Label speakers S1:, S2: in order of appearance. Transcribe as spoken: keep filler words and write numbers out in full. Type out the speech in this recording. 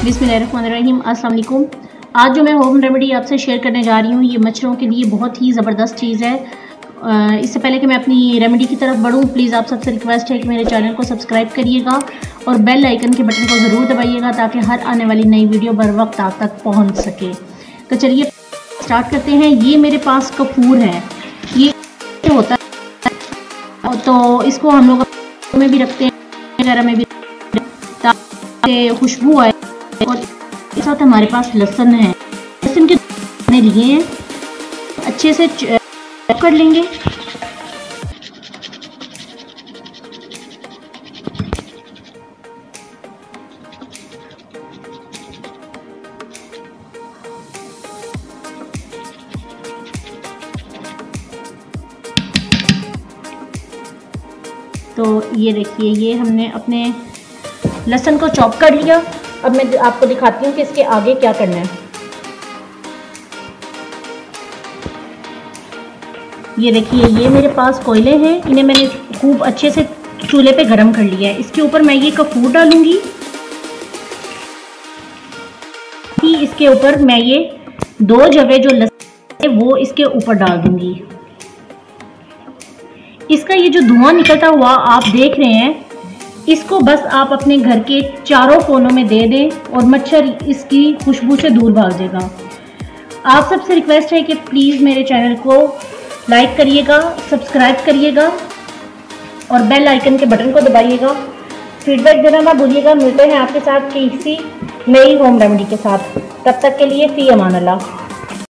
S1: बिस्मिल्लाहिर्रहमानिर्रहीम। अस्सलाम वालेकुम। आज जो मैं होम रेमेडी आपसे शेयर करने जा रही हूँ ये मच्छरों के लिए बहुत ही ज़बरदस्त चीज़ है। इससे पहले कि मैं अपनी रेमेडी की तरफ बढ़ूँ, प्लीज़ आप सबसे रिक्वेस्ट है कि मेरे चैनल को सब्सक्राइब करिएगा और बेल आइकन के बटन को ज़रूर दबाइएगा ताकि हर आने वाली नई वीडियो बर वक्त आप तक पहुँच सके। तो चलिए स्टार्ट करते हैं। ये मेरे पास कपूर है, ये होता है तो इसको हम लोग में भी रखते हैं, वगैरह में भी ताकि खुशबू आए। और इसके साथ हमारे पास लहसुन है, लहसुन के दाने लिए हैं, अच्छे से चॉप कर लेंगे। तो ये देखिए, ये हमने अपने लहसुन को चॉप कर लिया। अब मैं आपको दिखाती हूँ कि इसके आगे क्या करना है। ये देखिए, ये मेरे पास कोयले हैं, इन्हें मैंने खूब अच्छे से चूल्हे पे गरम कर लिया है। इसके ऊपर मैं ये कपूर डालूंगी, इसके ऊपर मैं ये दो जवे जो लहसुन है वो इसके ऊपर डाल दूंगी। इसका ये जो धुआं निकलता हुआ आप देख रहे हैं, इसको बस आप अपने घर के चारों कोनों में दे दें और मच्छर इसकी खुशबू से दूर भाग जाएगा। आप सबसे रिक्वेस्ट है कि प्लीज़ मेरे चैनल को लाइक करिएगा, सब्सक्राइब करिएगा और बेल आइकन के बटन को दबाइएगा। फीडबैक देना ना भूलिएगा। मिलते हैं आपके साथ किसी नई होम रेमेडी के साथ। तब तक के लिए फी अमान अल्लाह।